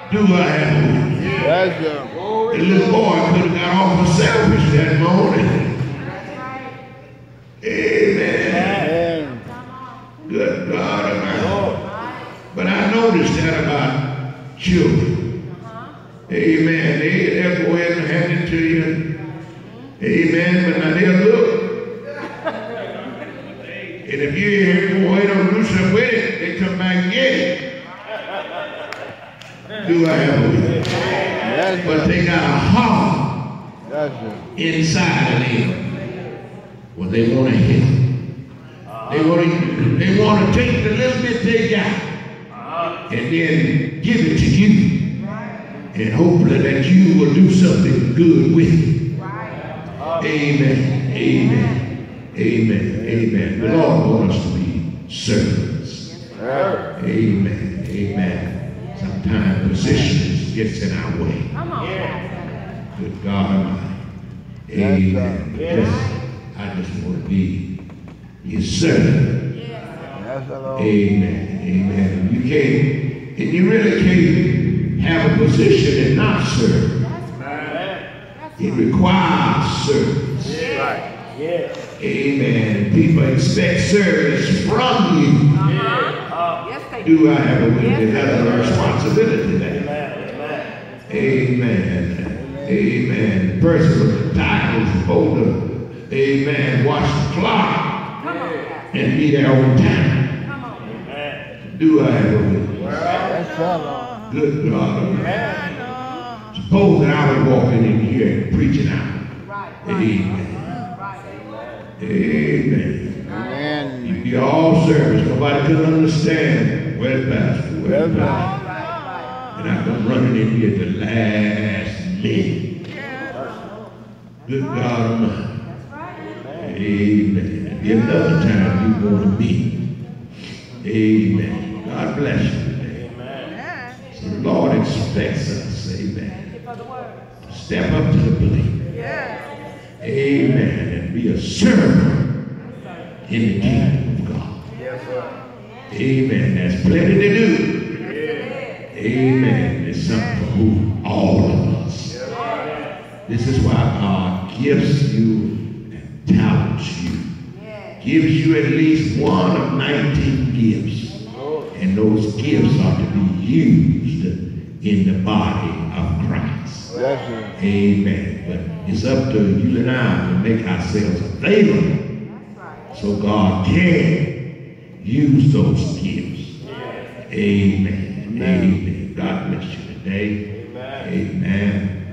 Do I have a witness? Yes, sir. The little boy could have got off of selfish that morning. Amen. Good God Almighty. But I noticed that about children. Amen. They'll go ahead and hand it to you. Amen. But now they'll look. And if you ain't going to do something with it, they come back and get it. Do I have a witness? Yes, but they got a heart inside of them. Well, they want to hit. They want to take the little bit they got and then give it to you. And hopefully that you will do something good with it. Amen. Amen. Amen. Amen. The Lord wants us to be servants. Amen. Amen. Sometimes positions gets in our way. Good God Almighty. Amen. I just want to be His servant. Amen. Amen. You can't, and you really can't have a position and not serve. It requires service. Amen. People expect service from you. Do I have a witness? That's a responsibility there. Amen. Amen. The person with the title is supposed to, amen, watch the clock and be there on time. Do I have a witness? Good God. Suppose that I was walking in here and preaching out. Amen. Amen. You'd be all service. Nobody could understand where's the pastor, where's the pastor. And I come running in here at the last minute. Good God Almighty. Amen. There'll be another time you want to meet. Amen. God bless you. Amen. So the Lord expects us, amen, to step up to the plate. Amen. And be a servant in the kingdom of God. Amen. There's plenty to do. Amen. There's something for all of us. This is why God gives you and talents you. Gives you at least one of 19 gifts. And those gifts are to be used in the body of Christ. Amen. But it's up to you and I to make ourselves available so God can use those gifts. Amen. Amen. God bless you today. Amen.